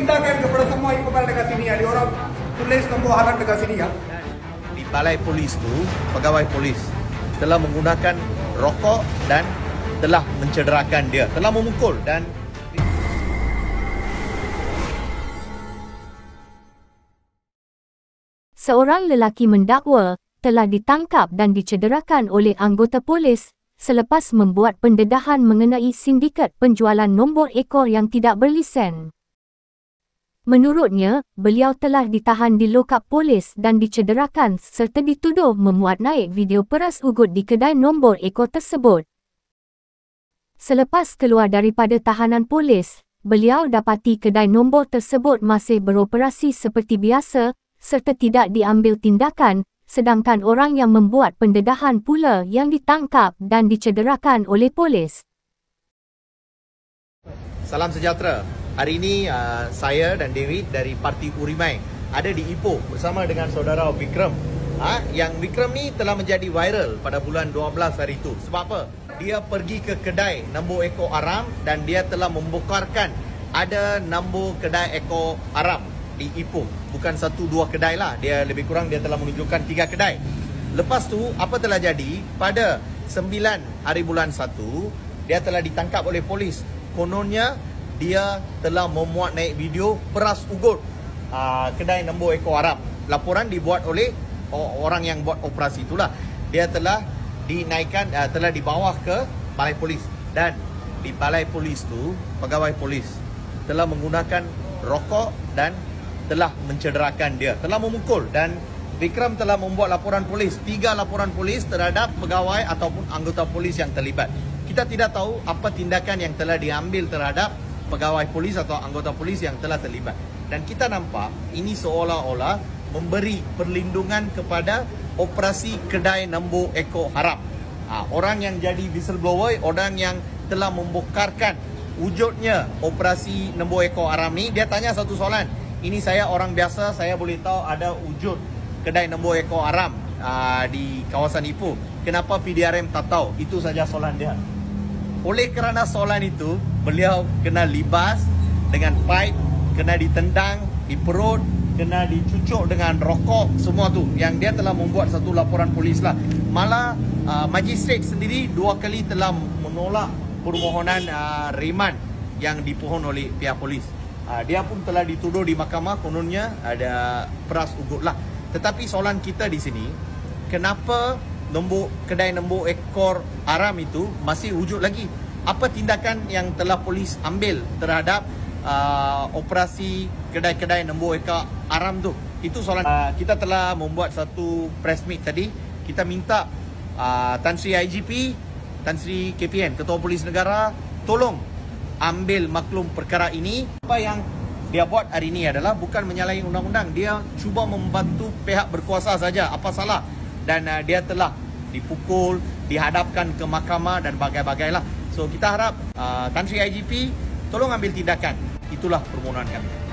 tindakan kepada semua ipepal dekat sini ya. Di orang tulis nombor haram dekat sini ya. Di balai polis tu, pegawai polis telah menggunakan rokok dan telah mencederakan dia, telah memukul dan seorang lelaki mendakwa telah ditangkap dan dicederakan oleh anggota polis selepas membuat pendedahan mengenai sindiket penjualan nombor ekor yang tidak berlisen. Menurutnya, beliau telah ditahan di lokap polis dan dicederakan serta dituduh memuat naik video peras ugut di kedai nombor ekor tersebut. Selepas keluar daripada tahanan polis, beliau dapati kedai nombor tersebut masih beroperasi seperti biasa serta tidak diambil tindakan, sedangkan orang yang membuat pendedahan pula yang ditangkap dan dicederakan oleh polis. Salam sejahtera. Hari ini saya dan David dari Parti Urimai ada di Ipoh bersama dengan saudara Vikram. Yang Vikram ni telah menjadi viral pada bulan 12 hari itu. Sebab apa? Dia pergi ke kedai nombor ekor Aram dan dia telah membokarkan ada nombor kedai ekor Aram di Ipoh. Bukan 1-2 kedai lah. Dia lebih kurang dia telah menunjukkan 3 kedai. Lepas tu apa telah jadi? Pada 9 hari bulan 1 dia telah ditangkap oleh polis. Kononnya dia telah memuat naik video peras ugut kedai nombor ekor Aram. Laporan dibuat oleh orang yang buat operasi itulah. Dia telah dinaikkan, telah dibawa ke balai polis. Dan di balai polis tu, pegawai polis telah menggunakan rokok dan telah mencederakan dia, telah memukul. Dan Vikram telah membuat laporan polis, 3 laporan polis terhadap pegawai ataupun anggota polis yang terlibat. Kita tidak tahu apa tindakan yang telah diambil terhadap pegawai polis atau anggota polis yang telah terlibat. Dan kita nampak ini seolah-olah memberi perlindungan kepada operasi kedai nombor ekor Aram. Orang yang jadi whistleblower, orang yang telah membokarkan wujudnya operasi nombor ekor Aram ni, dia tanya satu soalan. Ini saya orang biasa, saya boleh tahu ada wujud kedai nombor ekor Aram di kawasan Ipoh. Kenapa PDRM tak tahu? Itu saja soalan dia. Oleh kerana soalan itu, beliau kena libas dengan pipe, kena ditendang di perut, kena dicucuk dengan rokok, semua tu yang dia telah membuat satu laporan polis lah. Malah magistrate sendiri 2 kali telah menolak permohonan reman yang dipohon oleh pihak polis. Dia pun telah dituduh di mahkamah, kononnya ada peras ugut lah. Tetapi soalan kita di sini, kenapa kedai nombor ekor Aram itu masih wujud lagi? Apa tindakan yang telah polis ambil terhadap operasi kedai-kedai nombor ekor Aram tu? Itu soalan. Kita telah membuat satu press meet tadi. Kita minta Tan Sri IGP, Tan Sri KPN, Ketua Polis Negara, tolong ambil maklum perkara ini. Apa yang dia buat hari ini adalah bukan menyalahi undang-undang. Dia cuba membantu pihak berkuasa saja. Apa salah? Dan dia telah dipukul, dihadapkan ke mahkamah dan bagai-bagailah. So kita harap Tan Sri IGP tolong ambil tindakan. Itulah permohonan kami.